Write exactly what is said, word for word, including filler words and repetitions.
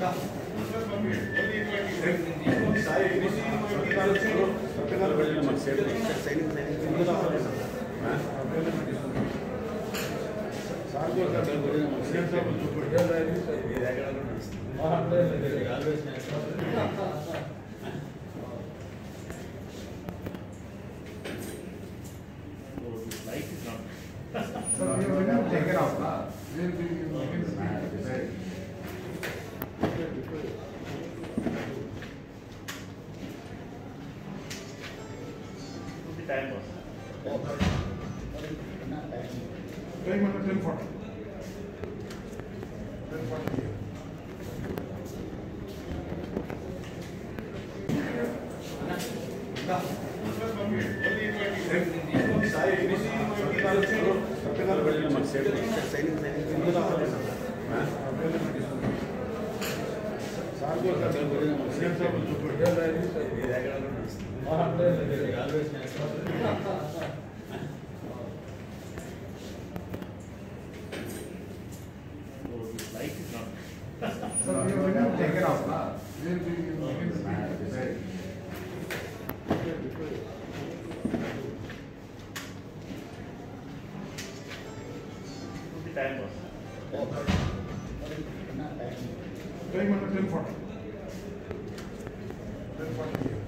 Taken off, na? Time was. Time under ten forty. Ten forty. Light is not. Sir, we have taken off, na? Time was. Time under ten forty. Ten forty.